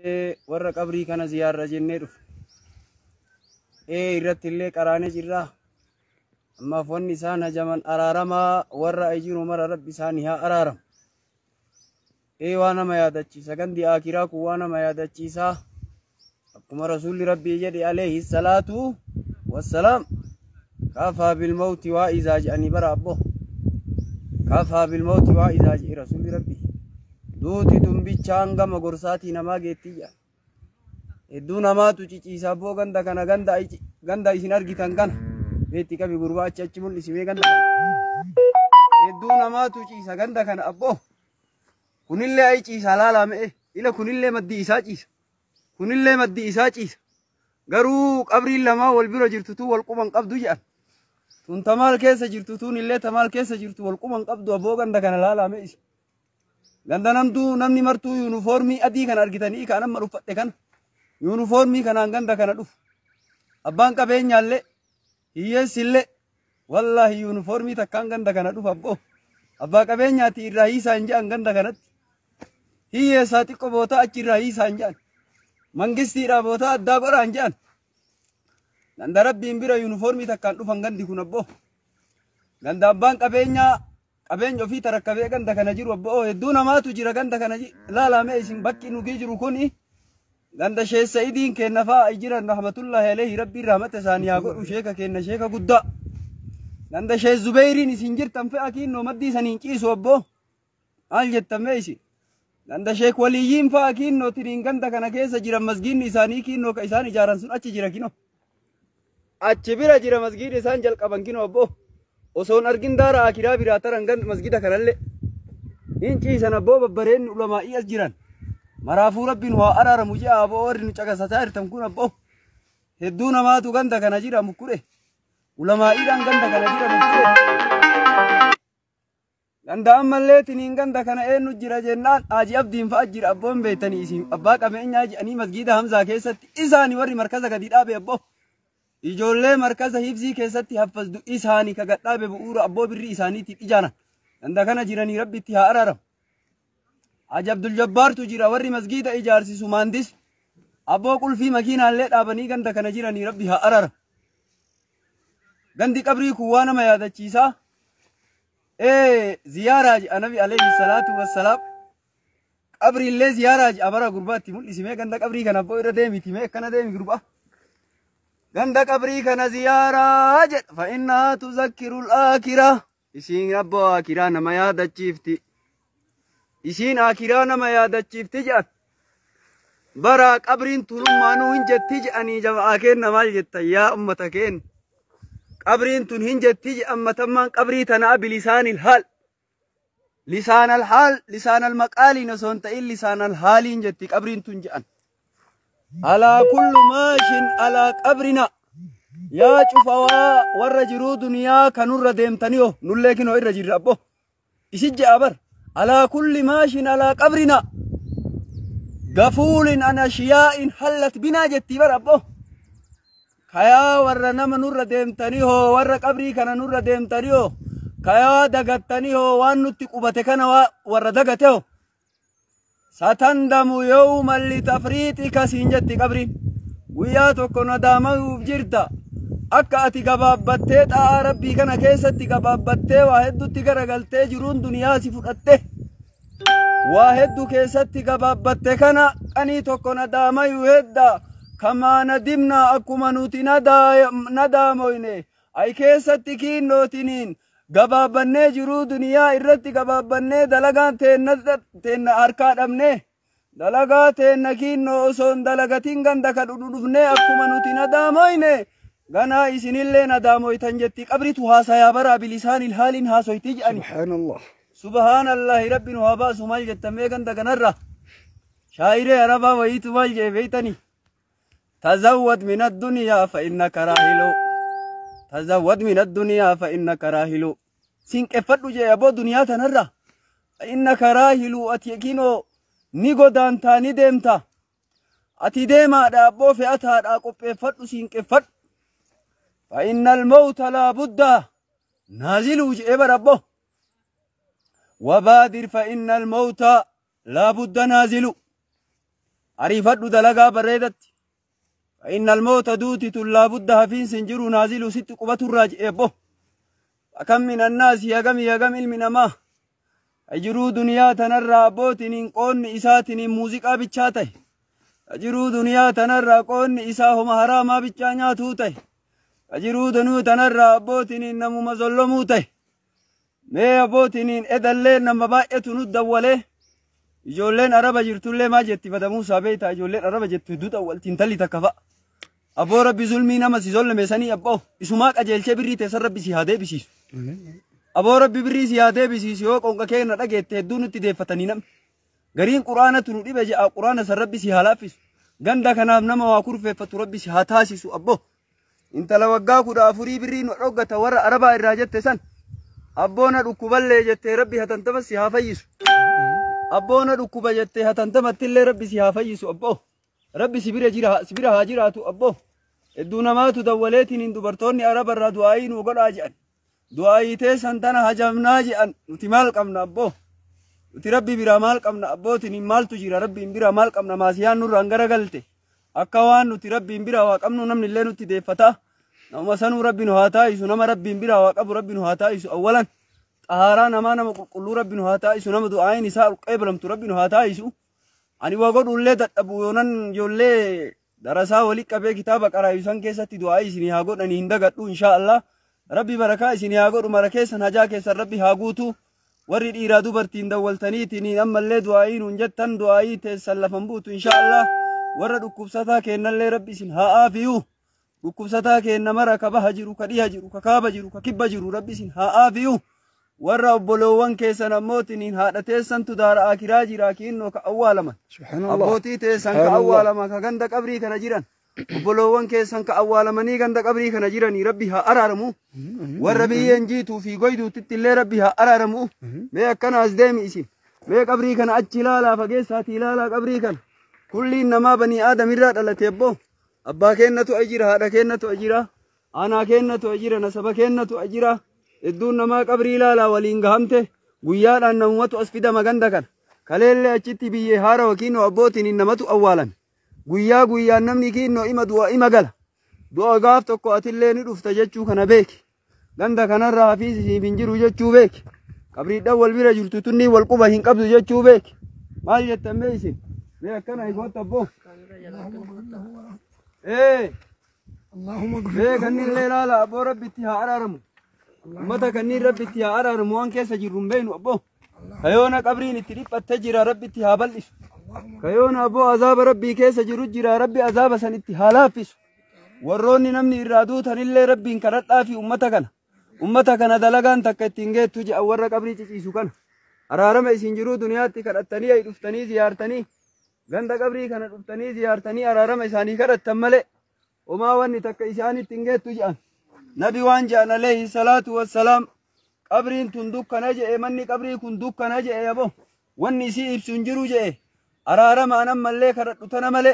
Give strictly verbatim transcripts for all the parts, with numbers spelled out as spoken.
warra qabrii kana ziyaarra jennee dhufe. Ee irratti illee qaraanee jirra. Ammaaf wanni isaan hajaman araaramaa warra ajiru mara rabbi isaanii haa araaramu. Ee waan nama yaadachiisa gandi akiraa kun waan nama yaadachiisa. Akkuma rasuulli rabbii jedhe alayhi salaatu wassalaam kafaa bil mawti waa izaa jedhanii bara abbo. Kafaa bil mawti waa izaa jedhe rasuulli rabbii. Duuti tumbichaan gama gorsaatii namaa geettiyya. Hedduu namaatu ciciisa boo ganda kana ganda ganda isin argitan kana beetti qabi gurbaa achi achi mul'isimee ganda kana. Hedduu namaatu ciisa ganda kana abboo. Kunillee ayi ciisa laalame ila kunillee maddi isaa ciisa. Kunillee maddi isaa ciisa. Garuu qabriin lamaa wal bira jirtutu wal quban qabdu jedhan. Tun tamaal keessa jirtu tun illee tamaal keessa jirtu wal quban qabdu abboo ganda kana laalame isi. Ganda namtu namni martuu yuunifoormii adii kan argitanii kan amma dhuffadhe kana. Yuunifoormii kanaan ganda kana dhufu. Abbaan qabeenyaallee hiyyeessillee wallaahi yuunifoormii takkaan ganda kana dhufu abboo. Abbaa qabeenyaati irraa hiisaa hin jedhan ganda kanatti. Hiyyeessaa xiqqoo bootaa achi irraa hiisaa hin jedhan. Mangistiidhaa bootaa addaa godhaa hin jedhan. Ganda rabbiin bira yuunifoormii takkaan dhufan gandi kun abboo. Ganda abbaan qabeenyaa qabeenya ofii tarakkabee ganda kana jiru abboo hedduu namaatu jira ganda kana laalame isin bakki nugi jiru kuni ganda Sheekh Sa'idiin kennafaa jiran rahmatullahi alayhi rabbiin rahmata isaanii haa godhu sheeka kenna sheeka guddaa. Ganda Sheekh Zubeyriin isin jirtan fe'a kiinnoo maddii isaniin ciisu abboo. Maal jettame isin? Ganda Sheekh Waliyyiin fa'a kiinnoo tiriin ganda kana keessa jiran masgiidni isaanii kiinnoo ka isaan ijaaran sun achi jira kinoo. Achi bira jira masgiidni isaan jalqaban kinoo abboo. Osoon argin daara akiraa biraa taran ganda masgida kanallee. Hin ciisan abboo babbareen ulamaa'ii as jiran. Maraafuu rabbiin waa araaramu ji'a abboo warri nu caqasataa jirtan kun abboo. Hedduu namaatu ganda kana jira mukkure. Ulamaa'iidhaan ganda kana jira mukkure. Ganda ammallee tiniin ganda kana eenyu jira jennaan Haaji Abdiin fa'a jira abboon beektanii isin abbaa qabeenyaa jedhanii masgida Hamzaa keessatti isaanii warri markaza gadi dhaabe abboo. Ijoollee markaza hibzii keessatti haffazdu isaanii ka gadhaabe bu'uura abboo birrii isaaniitiif ijaana. Ganda kana jiranii rabbitti haa araaramu. Haaji Abdul Jabbaartu jira warri masgida ijaarsisu maandis. Abboo qulfii makiinaallee dhaabanii ganda kana jiranii rabbi haa araaramu. Gandi qabrii kun waa nama yaadachiisa. Ee ziyaaraa jedha nabi alayhi salaatu wassalaam. Qabriillee ziyaaraa jedha bara gurbaatti mul'isimee ganda qabrii kana abboo irra deemiti mee akkana deemi gurbaa. Ganda qabrii kana ziyaaraa jedha fa innaa tuzakkirul aakiraa. Isiin abboo aakiraa nama yaadachiifti. Isiin aakiraa nama yaadachiifti jedhan. Bara qabriin tulummaanuu hin jetti jedhanii jama'aa kenna maal jettan yaa ummata kenna. Qabriin tun hin jetti jedhan matammaan qabrii tanaa bilisaanil haal. Lisaanal haal lisaanal maqaaliin osoo hin ta'in lisaanal haaliin jetti qabriin tun jedhan. Alaa kullu maashin alaa qabrina. Yaa cufawaa warra jiruu duniyaa kanurra deemtaniyo nullee kinoo irra jirra abbo. Isin je'a bar. Alaa kulli maashin alaa qabrina. Gafuulin an ashiyaa'in hallat binaa jetti bar abbo. Kayaa warra nama nurra deemtaniyo warra qabrii kana nurra deemtaniyo kayaa dagattaniyo waan nutti qubate kana warra dagateyo. Satandamu yawman litafriixika siin jetti qabriin. Guyyaa tokko nadaama'uuf jirta. Akka ati gabaabbattee xaa'aa rabbii kana keessatti gabaabbattee waa hedduutti garagaltee jiruun duniyaa si fudhatte. Waa hedduu keessatti gabaabbatte kana qanii tokko nadaamayu hedda. Kamaa nadimnaa akkuma nuti nadaamoyne. Ay keessatti kiinnootiniin gabaabbannee jiruu duniyaa irratti gabaabbannee dalagaan teenna harkaa dhabne. Dalagaa teenna kiinnoo osoon dalagatiin ganda ka dhudhufne akkuma nuti nadaamoyne. Ganaa isinillee nadaamoytan jetti qabritu haasayaa bara bilisaanil haaliin haasoyti jedhani. Subhaanallah. Subhaanallahi rabbiin waa baasu maal jettamee ganda ganarra. Shaayiree arabaa wayiitu maal jee beeytani. تزود من الدنيا فإنك راهل تزود من الدنيا فإنك راهل سينك فدو جي أبو دنيا تنرى فإنك راهل أتيكينو نيغو دانتا ندمتا أتي ديما دا أبو فئتا دا قبه فدو سينك فد فإن الموت لا بد نازل جي ربو وبادر فإن الموت لا بد نازل ariifadhu dalagaa bareedatti فإن الموت دوتي لا بد هفين سنجرو نازل ست قبة الراجع أبو كم من الناس يقم يقم المنما أجرو دنيا تنرى أبوتنين قون إساتنين موسيقى بيتشاتي أجرو دنيا تنرى قون إساهم حراما بيتشانيا توتي أجرو دنو تنرى أبوتنين نمو مظلموتي مي أبوتنين إدلين نما بايتو ندولي إجولين عربا جرتولي ما جتي فدمو سابيتا إجولين عربا جتو دوت أول تنتلي تكفأ أبو ربي ظلمي نما سيظلم يساني أبو إسماك أجيل شبري تسر ربي سيهادي بسيس أبو ربي بري سيهادي بسيس يوك أونك كينا رجيت تهدون تدفتني نم غرين قرآن تنودي بجاء قرآن سر ربي سيهالافس غندا كنام نما واكور في فتو ربي سيهاتاسيس أبو انت لو وقاكو دا أفوري بري نرقة ورا عربا الراجت تسان أبونا ركوبالي جت ربي هتنتمس سيهافيس أبونا ركوبا جت هتنتمت اللي ربي سيهافيس أبو ربي سبيرة جيرها سبيرة هاجراتو أبو الدونا ما تدولتين إن دبرتوني أرب الردوائين وقل أجأن دعائي تيسان تنا هجمنا جأن نتمال قمنا أبو نتربي برا مال قمنا أبو تنين مال تجير ربي برا مال قمنا ماسيان نور رنگرا غلطه أكوان نتربي برا وقمنا نمن اللي نتدفتا نما سنو ربي نهاتايسو نما ربي برا وقب ربي نهاتايسو أولا طهارا نما نما قلو ربي نهاتايسو نما دعائي نساء القبلم تربي نهاتايسو أني وقول أولي أبو يونان يولي درسا ولي كبه كتابة قرأ يسان كيسة دعائي سيني هاقود أني هندقاتو إن شاء الله ربي بركة سيني هاقود ومركيسا هجا كيسا ربي هاقوتو ورد إرادو برتين دولتني تيني أما اللي دعائي ننجتن دعائي تسلفن بوتو إن شاء الله ورد أكبستا كينا اللي ربي سين ها آفيو أكبستا كينا مرا كبه جيرو كديه جيرو ككاب جيرو ككب جيرو ربي سين ها آفيو warra obboloowwan keessan ammootiin haadha teessantu daara akiraa jira kiinnoo ka awwaalaman abbootii teessan ka awwaalama ka ganda qabrii kana jiran obboloowwan keessan ka awwaalamanii ganda qabrii kana jiranii rabbi haa araaramu warra biyyeen jiituu fi goyduutitti illee rabbi haa araaramu mee akkanaas deemi isin mee qabrii kana achi ilaalaa fageessaati ilaalaa qabrii kana kulliin namaa banii aadamirraa dhalate abboo abbaa keennatu ajira haadha keennatu ajira aanaa keennatu ajira nasaba keennatu ajira idduun namaa qabrii ilaalaa waliin gahamte guyyaadhaan namumatu as fidama ganda kana kaleellee achitti biyyee haara wakiinoo abbootiin namatu awwaalame guyyaa guyyaan namni kiinnoo ima du'a ima gala du'a gaaf tokko atillee ni dhufta jechuu kana beeki ganda kanarraa hafiisi siif hin jiru jechuu beeki qabriidhaan wal bira jirtu tunni wal quba hin qabdu jechuu beeki maal jettan mee isin mee akkana higoota abboo ee mee kannillee ilaala abboo rabbitti haa araaramu ummata kanneen rabbitti haa araaramu waan keessa jirru hin beeknu abboo kayoona qabriin itti dhiphattee jira rabbitti haa bal'isu kayoona abboo azaaba rabbii keessa jiru jira rabbi azaaba sanitti haa laaffisu warroonni namni irraa duutanillee rabbiin kadhadhaa fi ummata kana ummata kana dalagaan takka ittiin geettu je'a warra qabrii ciciisu kana araarama isin jiruu duniyaatti kadhattanii ay dhuftanii ziyaartanii ganda qabrii kana dhuftanii ziyaartanii araarama isaanii kadhattan malee homaa wanni takka isaanitti hin geettu je'an نبي وان جاء عليه الصلاة والسلام قبرين تندوك نجئ مني قبري كندوك نجئ يا بو والنسي بسنجرو جئ أرارم أنا ملي كرت تنملي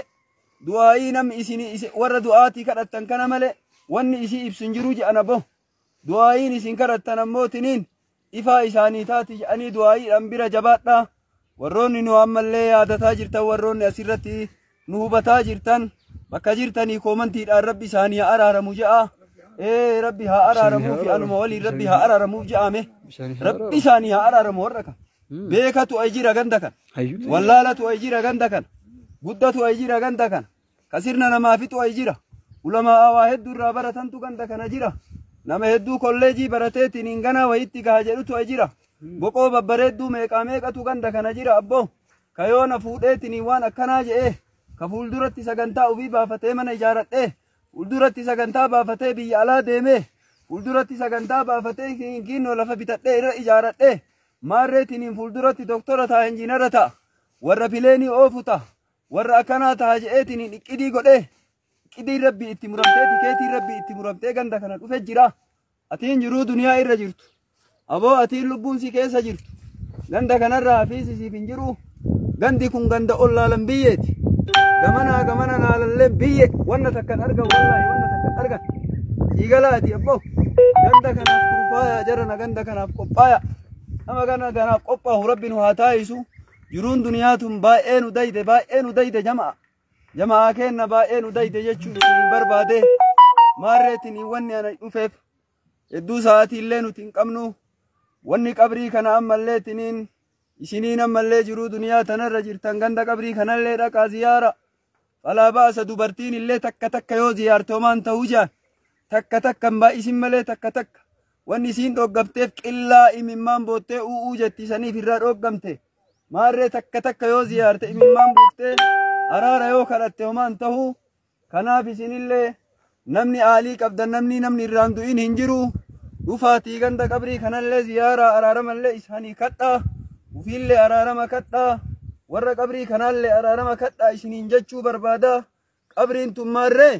دعائي نم إسني إس ور دعاتي كرت تنكنا ملي والنسي بسنجرو جئ أنا بو دعائي نسين كرت تنموتنين إفا إساني تاتي أني دعائي أمبرا جباتنا وروني نو أملي هذا تاجرتا وروني أسرتي نوبة تاجرتان بكاجرتني كومنتي الرب إساني أرارم جاء إيه ربي ها أرارمو في أنو مولي ربي ها أرارمو جامه ربي ساني ها أرارمو وركا بيكا تو أجيرا غندكا والله تو أجيرا غندكا قدة تو أجيرا غندكا كسرنا نما في تو أجيرا علماء واحد درا برتن تو غندكا نجيرا نما هدو كوليجي برتيتي نينغانا ويتي كهاجرو تو أجيرا بوكو ببردو ميكا ميكا تو غندكا نجيرا أبو كيونا فوديتي نيوان أكنا جئه كفول درتي سغنتا وفي بافتي من إجارت إيه Ulduratti sagantaa baafatee biyya alaa deemee ulduratti sagantaa baafatee kiinoo lafa bitadhee irra ijaaradhee maarreetiniin fulduratti doktora ta'a injiinara ta'a warra pileenii oofu ta'a warra akkanaa ta'a je'eetiniin iqqidii godhee iqqidii rabbii itti muramtee tikeetii rabbii itti muramtee ganda kana dhufe jira atiin jiruu duniyaa irra jirtu aboo atiin lubbuun si keessa jirtu ganda kanarraa hafiisi siif hin jiru gandi kun ganda ollaalan biyyeeti gamana gamana naalallee biyye wanna takkan arga wallahi wanna takkan arga igalaati abbo ganda kanaaf kurfaaya jarana ganda kanaaf qophaaya nama gana kanaaf qophaahu rabbiin haa taayisu jiruun duniyaatun baay'ee nu dayde baay'ee nu dayde jama'a jama'a keenna baay'ee nu dayde jechuun isin barbaade maarreetiin wanni ana dhufeef hedduu sa'aatii illee nuti hin qabnu wanni qabrii kana ammallee tiniin isiniin ammallee jiruu duniyaa tanarra jirtan ganda qabrii kanallee dhaqaa ziyaara falaa baasa dubartiin illee takka takka yoo ziyaartoomaan ta'uu jaan takka takka mbaa isin malee takka takka wanni isiin dhoggabteef qillaa imimmaan boottee u'uu jettisaniif irraa dhoggamte maarree takka takka yoo ziyaarte imimmaan buuftee araara yoo kadhatte homaan ta'uu kanaaf isinillee namni aalii qabdan namni namni irraan du'in hin jiru dhufaatii ganda qabrii kanallee ziyaara araaramallee isaanii kadhaa ufiillee araarama kadhaa warra qabrii kanallee araarama kadhaa isiniin jechuu barbaada qabriin tun maarree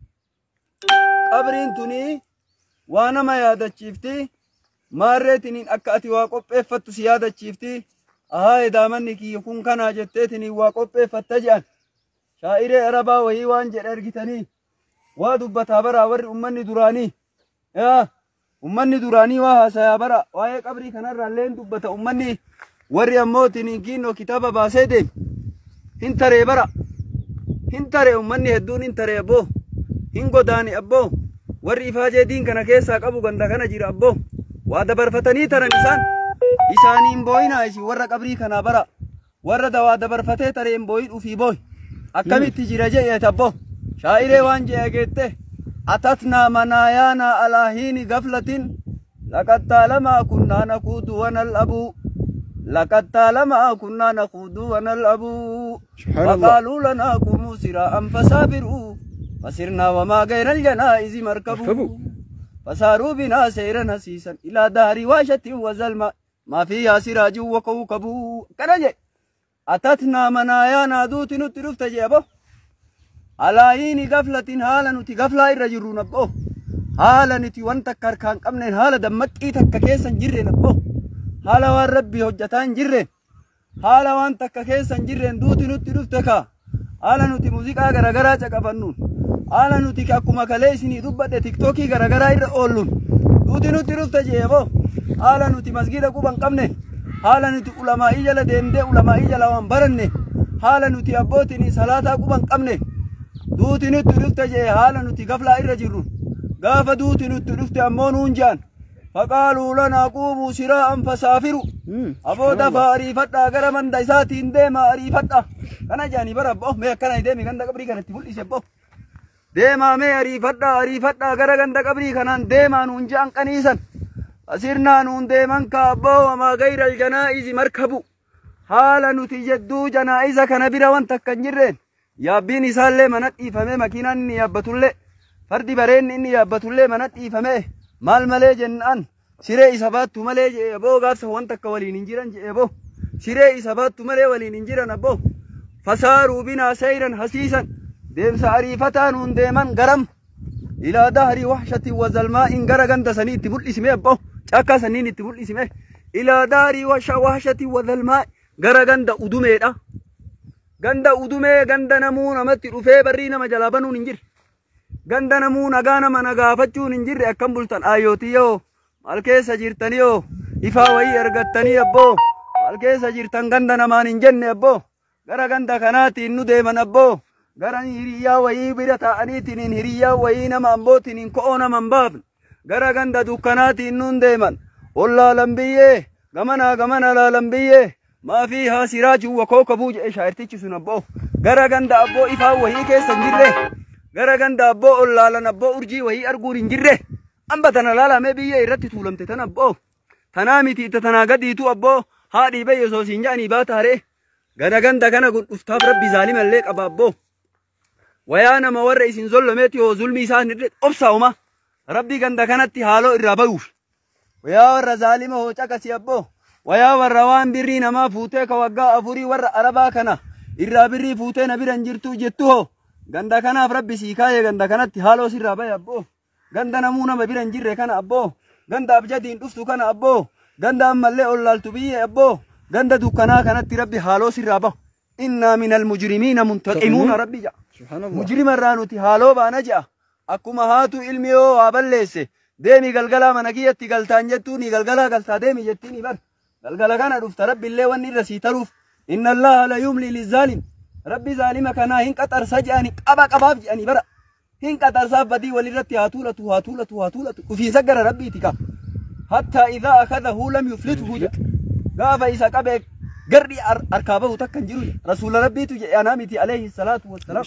qabriin tunii waa nama yaadachiifti maarreetiniin akka ati waa qopheeffattu si yaadachiifti ahaa edaamanni kiyya kun kanaa jetteetiniin waa qopheeffatta jedhan shaa'iree arabaa wayii waan jedhe argitanii waa dubbataa baraa warri ummanni duraanii yaa ummanni duraanii waa haasayaa bara waa'ee qabrii kanarraallee dubbata ummanni warri ammootiin kiinoo kitaaba baasee deemi hin taree bara hin taree ummanni hedduun hin taree abboo hin godaani abboo warri ifaajee diin kana keessaa qabu ganda kana jira abboo waa dabarfatanii taran isaan isaaniin booyinaa isin warra qabrii kanaa bara warra dawaa dabarfatee tareen booyin ufii booy akkamitti jira je'eet abboo shaa'iree waan je'e geette atatnaa manaayaanaa alaa hiini gaflatin laqad taalamaa kunnaa nakuudu wanal'abuu لقد طالما كنا نخوض ونلعب وقالوا لنا قوموا سراء فسافروا فسرنا وما غير الجنائز مركبوا فساروا بنا سيرا نسيسا إلى دار واشة وزلمة ما فيها سراج وكوكب كنجي أتتنا منايانا دوت نترفت جيبه على عين غفلة حالا نتي غفلة الرجرون أبوه حالا نتي وانتكر كان قمنا حالا دمك إيتك كيسا جرين أبوه haala waan rabbii hojjataa hin jirreen haala waan takka keessa hin jirreen duuti nutti dhufte kaa haala nuti muuziqaa garagaraa caqafannuun haala nuti akkuma kalee isinii dubbadhe tiktookii garagaraa irra oolluun duuti nutti dhufte jeeboo haala nuti masgida quban qabne haala nuti ulamaa'ii jala deemdee ulamaa'ii jala waan baranne haala nuti abbootiin salaataa quban qabne duuti nutti dhufte jee haala nuti gaflaa irra jirruun gaafa duuti nutti dhufte ammoo nuun jaan فقالوا لنا قوموا سراء فسافروا أبو دفا أريفتا غير من ديساتين ديما أريفتا كان جاني برب أوه مي كان ديمي كان قبري كانت تقول إيش أبوه ديما مي أريفتا أريفتا غير كان قبري كان ديما نونجان كنيسا أسرنا نون ديما كابو وما غير الجنائز مركبوا حالا نتجدو جنائز كان برا وانتك كنجرين يا بيني سالي منات إيفامي مكينا إني يابتولي فردي برين إني يابتولي منات إيفامي maal malee jennaan siree isa baattu malee jee aboo gaafsa waan takka waliin hin jiran jee aboo siree isa baattu malee waliin hin jiran aboo fasaaruu binaa sayran hasiisan deemsa ariifataa nuun deeman garam ilaa dahrii wahshati wa zalmaa in gara ganda sanii itti mul'isime aboo cakkaa saniin itti mul'isime ilaa dahrii wahshati wa zalmaa gara ganda udumeedha ganda udumee ganda namuu namatti dhufee barrii nama jalaa banuun hin jirre ganda namuu nagaa nama nagaafachuun hin jirre akkam bultan ayyootiyyoo maal keessa jirtaniyoo ifaa wayii argattanii abboo maal keessa jirtan ganda namaan hin jenne abboo gara ganda kanaatiin nu deeman abboo gara hiriyyaa wayii bira taa'aniitiin hiriyyaa wayii nama ambootiin ko'oo nama hin baafne gara ganda dukkanaatiin nuun deeman ol laalan biyyee gamanaa gamana laalan biyyee maa fiihaa siraajuu wa kookabuu jedhe shaa'irtichi sun abboo gara ganda abboo ifaa wayii keessa hin jirre gara ganda abboo ol laalan abboo urjii wayii arguun hin jirre amba tana laalamee biyyee irratti tuulamte tan abboo tanaa miti tanaa gadiitu abboo haadhii bayye osoo siin jedhanii baataaree gada ganda kana kun dhuftaaf rabbi zaalimallee qaba abboo wayaa nama warra isin zollomeeti yoo zulmi isaan irre obsaa'uma rabbi ganda kanatti haaloo irraa bayuuf wayaa warra zaalima hoo caqasi abboo wayaa warra waan birrii namaa fuutee ka waggaa afurii warra arabaa kana irraa birrii fuutee na biran jirtu jettu hoo ganda kanaaf rabbi sii kaayee ganda kanatti haaloo sirraa baye abboo ganda namuu nama biran jirre kana abboo ganda abjadiin dhuftu kana abboo ganda ammallee ol laaltu biyyee abboo ganda dukkanaa kanatti rabbi haaloo sirraa bahu innaa minal mujrimiina muntaqimuuna rabbi ja'a mujrima irraa nuti haaloo baana ja'a akkuma haatu ilmi yoo waa balleesse deemi galgalaa mana kiyyatti galtaan jettuu ni galgalaa galtaa deemi jettiini bar galgala kana dhufta rabbi illee wanni irra sii taruuf إن الله لا يملي للظالم ربي ظالم كان هين قطر سجاني قبا قباب جاني برا هين قطر سابدي ولرتي هاتولة هاتولة هاتولة وفي سجر ربي تكا حتى إذا أخذه لم يفلته جاء قاف إذا قبك قري أركابه تكن جرو رسول ربي تجي أنامتي عليه الصلاة والسلام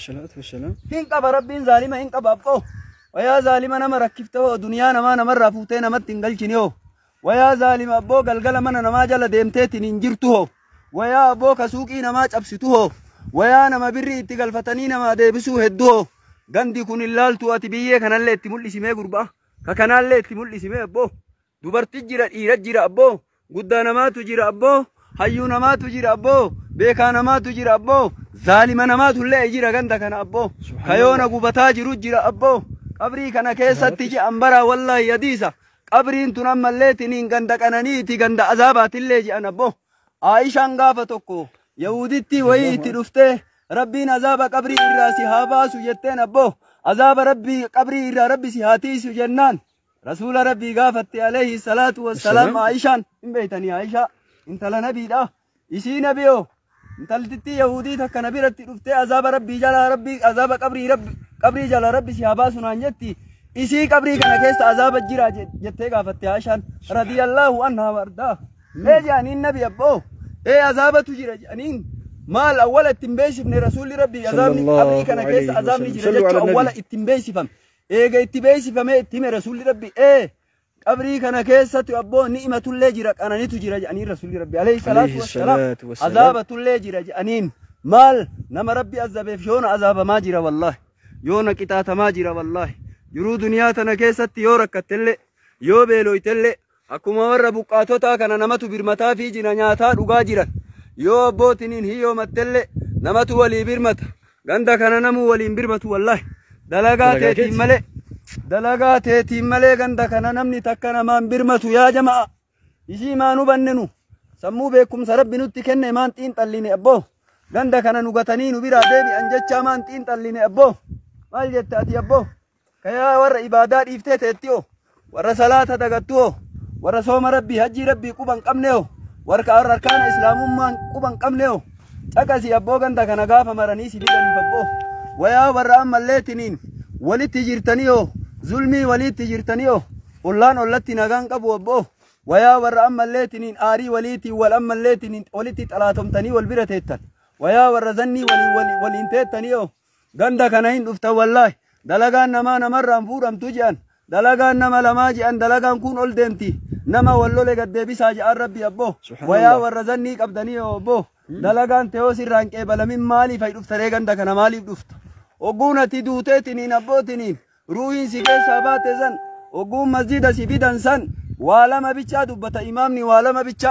هين قبا ربي ظالم هين قبا أبقو ويا ظالم أنا ما ركبته دنيا نما نما رفوتين ما تنقلشنيو ويا ظالم أبو قلقل من نما جل ديمتي ننجرته ويا أبو كسوقي نما أبسطه ويا نما بري تقلفتني نما ديبسو هدوه غندي كون اللال تواتي بيه كان اللي اتمول اسمه قربا كان اللي اتمول اسمه أبو دوبرتي جرا إيرج جرا أبو قدانا ما تجرا أبو حيونا ما تجرا أبو بيكانا ما تجرا أبو ظالمنا ما تولي جرا غندا كان أبو كيونا قبتا جرو جرا أبو قبري كان كيسا تجي أمبرا والله يديسا قبري انتو نما اللي تنين غندا كاناني تي غندا عذابات اللي جي أنا أبو عايشان غافتوكو يهودتي ويتي رفته ربين عذاب قبري الراسي هاباسو جتين أبو عذاب ربي قبري الرا ربي سيهاتيسو جنان رسول ربي غافت عليه الصلاة والسلام عايشان إن بيتني عايشة انت لنبي دا إسي نبيو انت لتتي يهودي تك نبي رتي رفته عذاب ربي جلا ربي عذاب قبري ربي قبري جلا ربي سيهاباسو نانجتي إسي قبري كان كيست عذاب الجرا جتة غافت عايشان رضي الله عنها وارضاه إيه جانين نبي أبو إيه عذاب تجرا جانين مال أول التنبيش من رسول ربي عذابني قبري كان كيس عذابني جرا أول التنبيش فم إيه جاي التنبيش فم إيه تيم رسول ربي إيه قبري كان كيس أبو نعمة الله جرا أنا نيتو جرا جانين رسول ربي عليه الصلاة والسلام عذاب الله جرا جانين مال نما ربي عذاب فيون عذاب ما جرا والله يونا كتات ما جرا والله يرو دنيا تنا كيس يورك تلي يو بيلو تلي أكما ور بقاتوتا كان نمتو برمتا في جنانياتا رغا جيران يو بوتنين هيو متل نمتو ولي برمتا غندا كان نمو ولي برمتو والله دلغا تيتي ملي دلغا تيتي ملي غندا كان نمني تكنا مان برمتو يا جماعه يجي ما نبننو سمو بكم سرب نوتي كن مان تين تليني ابو غندا كان نغتني نبيرا ديبي انجچا مان تين تليني ابو مال جتاتي ابو كيا ور عبادات افتتيتيو ور صلاه دغتو ورسوم ربي هجي ربي قبن قمنيو وركا أركان إسلام من قبن قمنيو تكاسي أبو غندا كان غافا مراني سيداني فبو ويا ورام الليتنين ولي تجيرتنيو ظلمي ولي تجيرتنيو قلان ولتي نغان قبو أبو ويا ورام الليتنين آري وليتي والأم الليتنين ولتي تلاتم تني والبرتيتن ويا ورزني ولي ولي ولينتيتنيو غندا كان هين دفتا والله دلغان نما نمرم فورم تجان دلغان نما لما جان دلغان كون أول ديمتي نما ولولي قد بيسا جاء ربي أبو ويا ورزني قبدني أبو دلغان تيوسي رانك إبلا من مالي فايد افتري غندا كان مالي بدفت وقونا تدوتي تنين أبو تنين روين سيكي سابات زن وقوم مسجد سيبيدن سن والما بيچا دبتا إمامني والما بيچا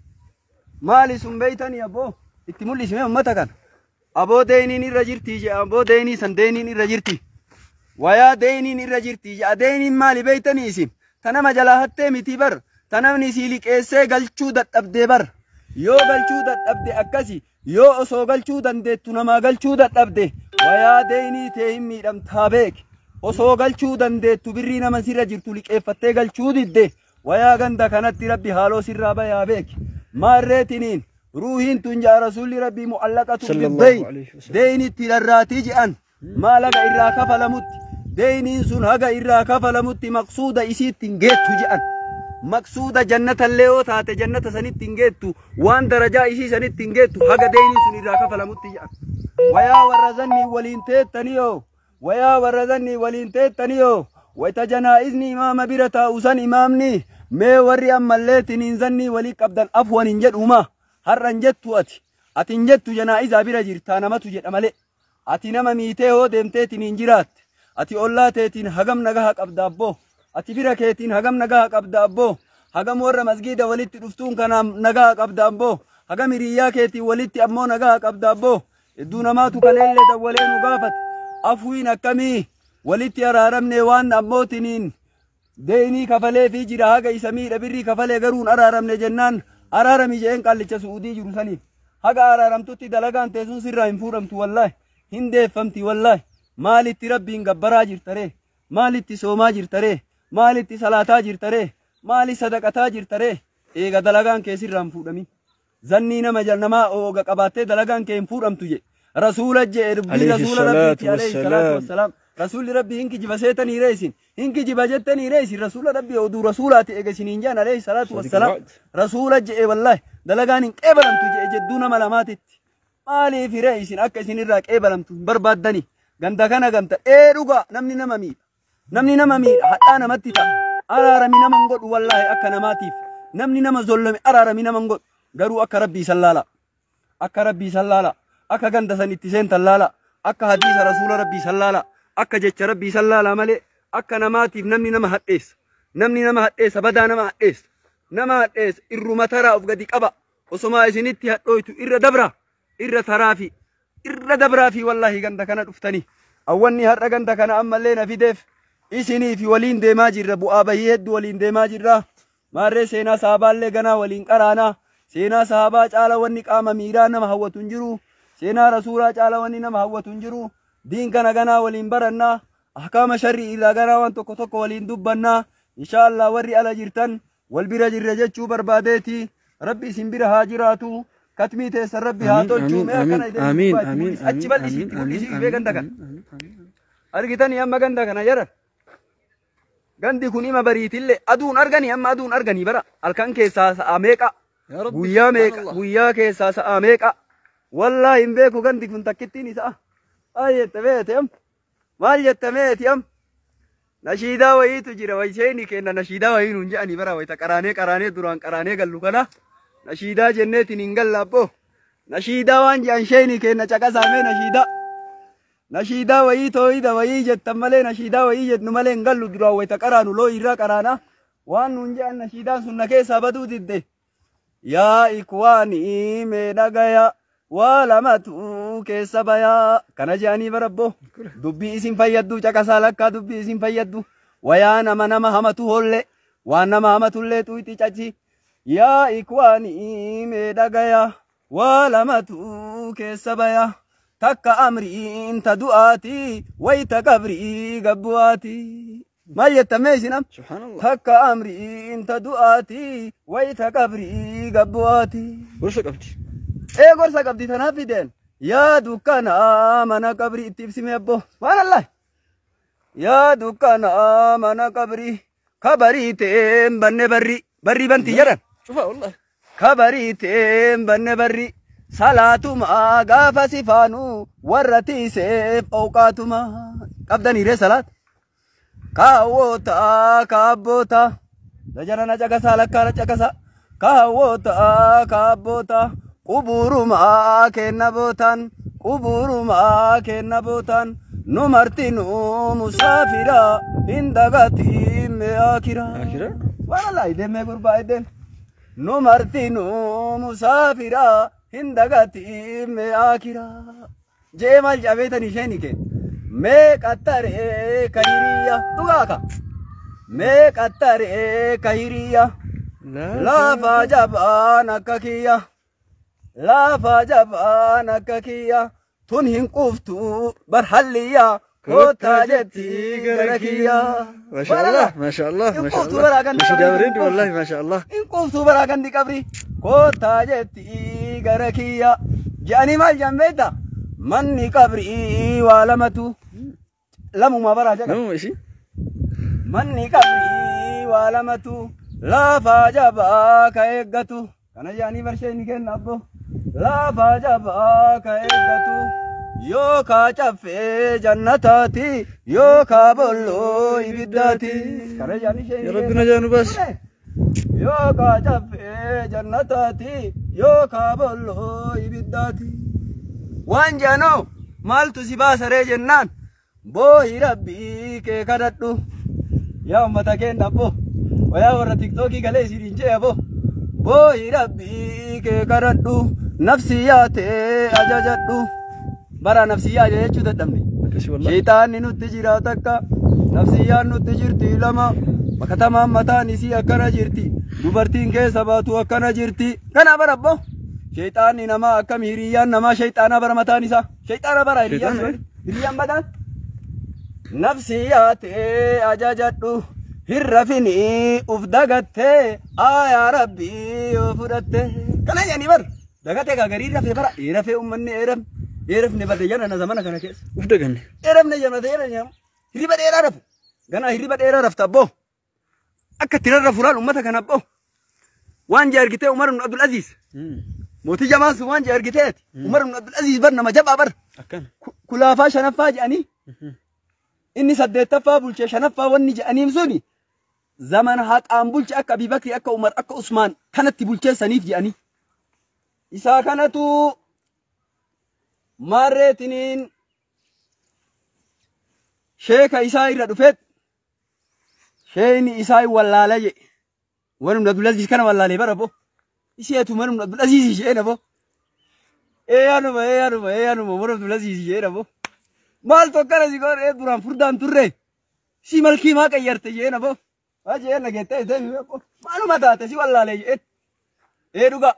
مالي سنبيتني أبو اتمولي سمي أمتا كان أبو دينين الرجرتي جاء أبو ديني سن دينين الرجرتي ويا دينين الرجرتي جاء دينين مالي بيتني اسم تنما جلاهتة متبر تنمني سيلك إسے گلچو دت أبدي بر يو گلچو دت أبدي أكسي يو أسو گلچو دندے تنما گلچو دت أبدي ويا ديني تهم ميدم تابيك أسو گلچو دندے تبري نما سيرا جرتو لك إفتة گلچو ددے ويا غندا كانت ربي حالو سيرا بيا بيك مارتينين روحين تنجا رسول ربي معلقة بالدين ديني تلراتي جأن ما لقى إلا كفلمت دينين سن هجا إلا كفلمت مقصودة إسيت تنجت جأن مقصودة جنة الليو تات جنة سنت تنجت وان درجة إسي سنت تنجت هجا دينين سن إلا كفلمت جأن ويا ورزني ولينتي تنيو ويا ورزني ولينتي تنيو ويتجنائزني إمام برتا أوسن إمامني ما وري أما الليت ننزني ولي قبضا أفوا ننجد أما هر ننجد أتي أتي ننجد جنائز برا جرتانا ما تجد أمالي أتي نما ميته دمتي ننجرات أتي أولا تيتين هجم نجاها قبض أبو أتي برا كيتين هجم نجاها قبض أبو هجم ورا مسجد وليت رفتون كان نجاها قبض أبو هجم ريا كيتي وليت أمو نجاها قبض أبو الدون ما تكلل دولين وقافت أفوين كمي وليت أرارمني وان أموتنين ديني كفله في جراها كي سمير أبري كفله قرون أرارمني جنان أرارمي جين قال لك سعودي جروساني هذا أرارم توتي دلقان تيسون سرّا إنفورم تو والله هندي فهمتي والله مالي تربين جبرا جرتره مالي تسوما جرتره مالي تسلاتا جرتره مالي صدقتا جرتره إيه دلقان كيسير رام فورمي zanni nama nama oga qabattee dalagaan kee hin fuudhamtu je rasuula je dubbii rasuula rabbiiti alayhi salaatu wassalaam rasuulli rabbii hinki jiba seetanii reesin hinki jiba jettanii reesin rasuula rabbii oduu rasuulaati eegasiniin jaan alayhi salaatu wassalaam rasuula je wallahi dalagaan hin qeebalamtu je jedduu nama lamaatitti maaliif reesin akka isin irraa qeebalamtu barbaaddani ganda kana gamta ee dhuga namni nama miidha namni nama miidha hadhaa namatti ta'a araarami nama godhu wallahi akka namaatiif namni nama zollame araarami nama godhu garuu akka rabbii sallala akka rabbii sallala akka ganda sanitti seentan laala akka hadiisa rasuula rabbii sallala akka jecha rabbii sallala malee akka namaatiif namni nama hadheessa namni nama hadheessa badaa nama hadheessa nama hadheessa irruma taraa of gadi qaba osoma isinitti hadhooytu irra dabra irra taraafi irra dabraafi wallahi ganda kana dhuftanii awwanni har'a ganda kana ammallee na fideef isinii fi waliin deemaa jirra bu'aa bahii hedduu waliin deemaa jirra maarree seenaa sahabaallee ganaa waliin qaraanaa seenaa sahabaa caala wanni qaama miiraa nama hawwatu hin jiru seenaa rasuulaa caala wanni nama hawwatu hin jiru diin kana ganaa waliin barannaa ahkaama sharrii irraa ganaa waan tokko tokko waliin dubbannaa inshaallah warri ala jirtan wal bira jirre jechuu barbaadeeti rabbi isin bira haa jiraatu katmii teessan rabbi haa tolchuu mee akkana ideen achi bal'isiitti mul'isii fi ganda kana argitanii amma ganda kana jaran gandi kun ima bariitillee aduun arganii amma aduun arganii bara halkan keessaa sa'a meeqa guyyaa meeqa guyyaa keessaa sa'a meeqa wallahi hin beeku gandi kun takkittiin isaa maal jette beete am maal jette meeti am nashiidaa wayiitu jira wayseeni kenna nashiidaa wayii nuun je'anii bara wayita qaraanee qaraanee duraan qaraanee gallu kana nashiidaa jenneetiin hin gallaabbo nashiidaa waan je'an sheeni kenna caqasaamee nashiidaa nashiidaa wayii tooyida wayii jettan malee nashiidaa wayii jetnu malee hin gallu duraan wayita qaraanu loo irraa qaraana waan nuun je'an nashiidaan sun na keessaa baduu didde yaa ikwaanii mee dhagaya waa lamatu keessa bayaa kana je'anii barabbo dubbii isin fayyaddu caqasaa lakkaa dubbii isin fayyaddu wayaa nama nama hamatu holle waan nama hamatullee tuyxi cachi yaa ikwaanii mee dhagaya waa lamatu keessa bayaa takka amriin ta du'aati wayta qabrii gabbu'aati maal jettamee isinam takka amriin ta du'aati wayta qabrii gabbu'aati gorsa qabdi ee gorsa qabdi tanaaf fideen yaa dukkana mana qabrii itti ibsime abbo subhaanallah yaa dukkana mana qabrii kabarii teen banne barri barri banti jedhan kabarii teen banne barri salaatuma gaafa sifaanu warra tiiseef awqaatuma qabdaniire salaat kaawwota kaabboota dajarana caqasaa lakkaana caqasa kaawwota kaabboota quburuma kenna bootaan quburuma kenna bootaan nu martinu musaafira hin dagatiin mee akira walaa ideen mee gurbaa ideen nu martinu musaafira hindagati me akira je mal jabeetani shenike me qattare kahiriya dugaka me qattare kahiriya la fajabana kakiya la fajabana kakiya tun hin quftu barhalliya kota jetti garakiya ما شاء الله ما شاء الله ما شاء الله مش دابرين والله ما شاء الله إن قفتوا براكن دي قبري كوتا جتي غركيا جاني مال جنبيتا مني قبري ولمتو لمو ما برا جاك لمو ماشي مني قبري ولمتو لا فاجبا كايغتو كان جاني برشيني كن ابو لا فاجبا كايغتو yoo ka caffee jannataati yoo ka bolloo ibiddaati kana jaani shee ya rabbi najaanu bas yoo ka caffee jannataati yoo ka bolloo ibiddaati waan jaano maaltu si baasaree jennaan boohi rabbii kee kadhadhu yaa ummata keenna bo wayaa warra tiktookii galee isiniin jee abo boohi rabbii kee kadhadhu nafsi yaatee ajajadhu bara nafsiyyaa jechuu dadhabne shaytaanni nutti jira takka nafsiyyaan nutti jirti lama makatamaan mataan isii akkana jirti dubartiin keessa baatu akkana jirti kana bara abbo shaytaanni nama akkam hiriyyaan nama shaytaana bara mataan isaa shaytaana bara hiriyyaan hiriyyaan mataan nafsiyyaa ta'ee ajajadhu hirrafini uf dagattee aayaa rabbii yoo fudhatte kana yani bar dagate ga gari rafe bara rafe ummanni eraf eraf ne bade jana na zamana kana kes ufda ganne eraf ne jana de eraf hiriba de eraf gana hiriba de eraf tabbo akka tirarra furan ummata kana bo wan jargite Umar ibn Abdul Aziz moti jamaa su wan jargite Umar ibn Abdul Aziz bar nama jaba bar akkan kulafa shanafa jani inni saddeetaffaa bulche shanaffaa wanni jedhaniin suni zaman haqaan bulche akka Abii Bakri akka Umar akka Usmaan kanatti bulcheessaniif jedhanii isaa kanatu marreetiniin sheeka isaa irra dhufeet sheeyni isaa wallaala je wanum Abdul Aziz kana wallaalee bara bo isheetu manum Abdul Aziz sheena bo eeyanuma eeyanuma eeyanuma wanum Abdul Aziz sheena bo maal tokkana si gore duraan furdaan turre si malkii maa qayyarte jeena bo waa jeen nageette deemi bo maaluma taate si wallaale jeen ee dhuga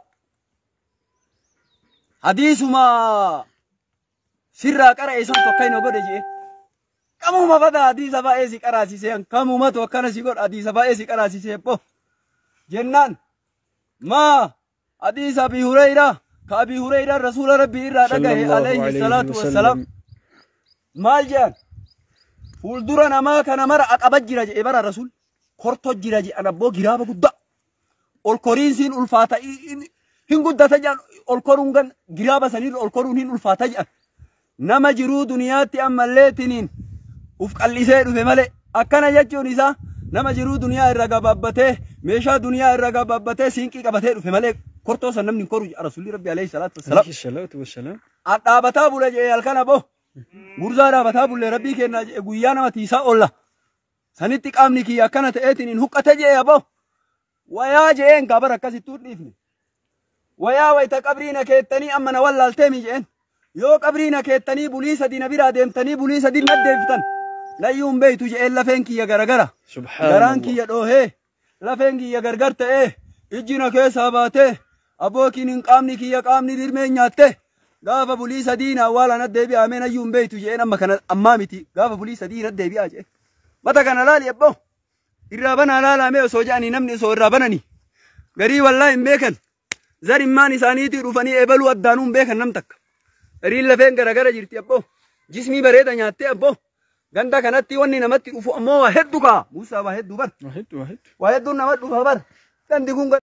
hadiisuma sirraa qara eesan tokkayno godhe jeen kamuma bada hadiisa baay'ee si qaraasiseen kamuma tokkana si godhe hadiisa baay'ee si qaraasisee bo jennaan maa hadiisa Abii Hurayraa ka Abii Hurayraa rasuula rabbii irraa dhagahe alayhi salaatu wassalaam maal jedhan fuuldura namaa kana mara aqaba jira jedhe bara rasul korto jira jedhan abboo giraaba guddaa ol koriinsiin ulfaata hin guddata jedhan ol koruun gan giraaba saniirra ol koruun hin ulfaata jedhan nama jiruu duniyaatti ammalleetiniin uf qallisee dhufe malee akkana jechuun isaa nama jiruu duniyaa irra gabaabbatee meeshaa duniyaa irra gabaabbatee siinqii qabatee dhufe malee kortoo san namni hin koru jedha rasulli rabbi alayhi salaatu wassalaam adhaabataa bula jedhe halkana boo gurza dhaabataa bulle rabbii kennaa jedhe guyyaa nama tiisaa olla sanitti qaamni kiyya akkana ta'eetiin hin huqqate jedhe abo wayaa jedheen gabar akkasittuu dhiifne wayaa wayta qabriina keettanii amma na wallaalteemi jedheen yoo qabriina keettanii bulii sadii na biraa deemtanii bulii sadii naddeeftan layyuun beeytu jedheen lafeen kiyya garagara garaan kiyya dhoohee lafeen kiyya gargar ta'ee ijjina keessaa baatee abookiin hin qaamni kiyya qaamni dirmee nyaatte gaafa bulii sadii na awwaala naddeebi'aa ameen ayyuun beeytu jedheen amma kana ammaa miti gaafa bulii sadii naddeebi'aa jedhe mata kana laali abboo irraa banaa laalamee osoo jedhanii namni osoo irraa bananii garii wallaa hin beekan zarimmaan isaaniitii dhufanii eebaluu addaanuu hin beekan nam takka gariin lafeen garagara jirti abboo jismii bareeda nyaattee abboo ganda kanatti wanni namatti dhufu ammoo waa hedduu kaa Muusaa waa hedduu bar waa hedduu waa hedduu nama dhufa bar gandi kun